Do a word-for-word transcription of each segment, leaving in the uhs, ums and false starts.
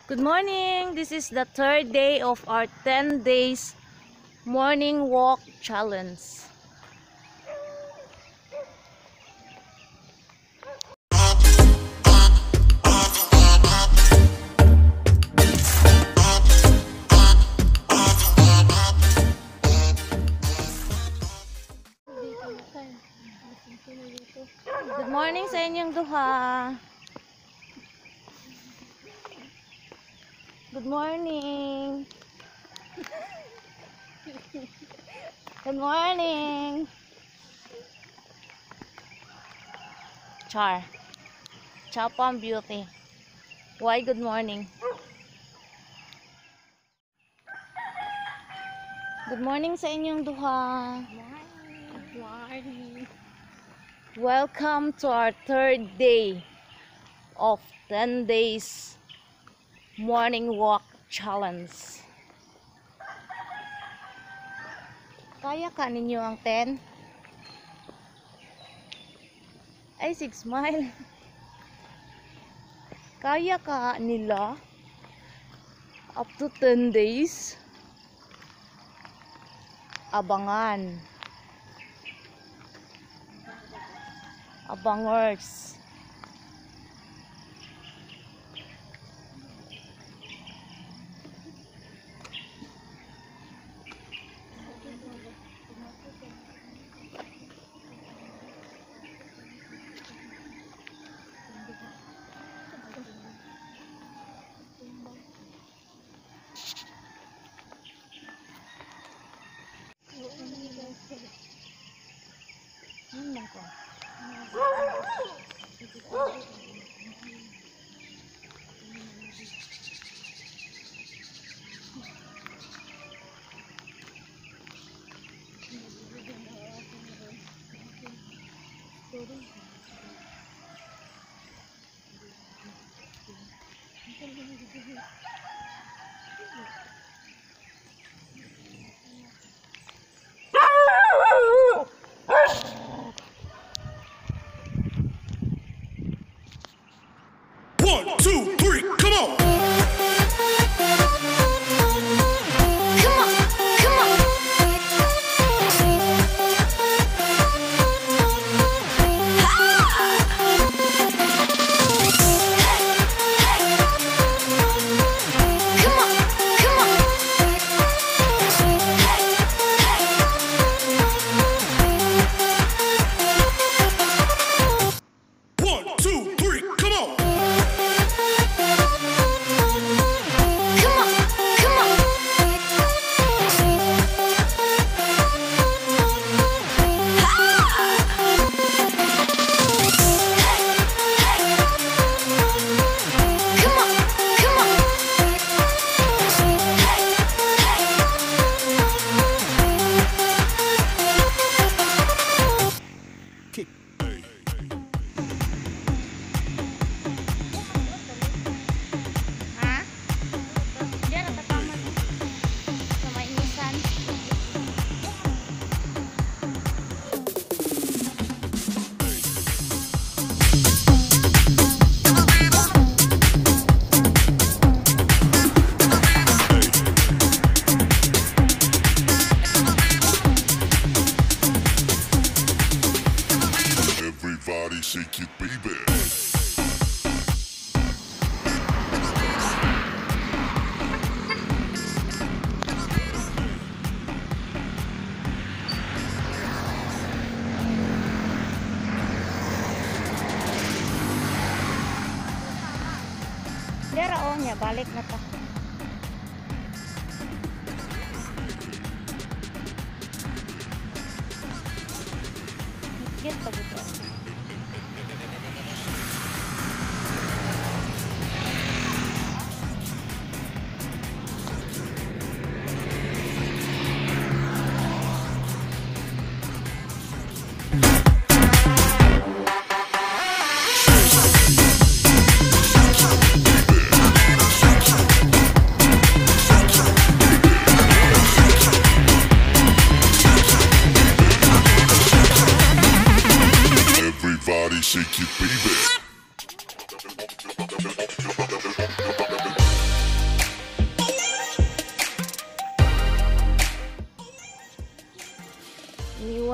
Good morning! This is the third day of our ten days morning walk challenge. Good morning sa inyong duha. Good morning. Good morning. Char. Chapam beauty. Why good morning? Good morning sa inyong duha. Good morning. Welcome to our third day of ten days morning walk challenge. Kaya ka ninyo ang ten? Ay, six mile. Kaya ka nila up to ten days? Abangan. Abangers. Ano ko? One, two, three, come on! Everybody shake it, baby. Dera oh nya balik na ta. Get pa dito.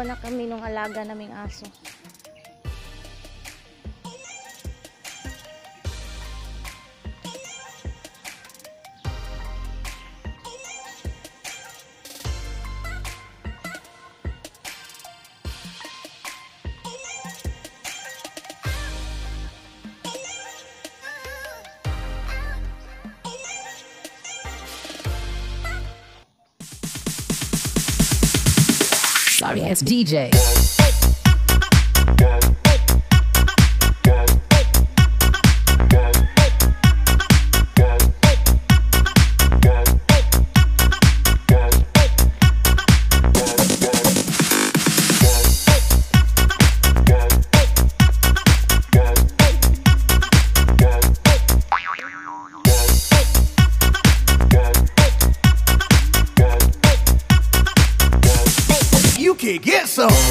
dalawa na kami nung alaga naming aso. Sorry, it's D J. You can get some.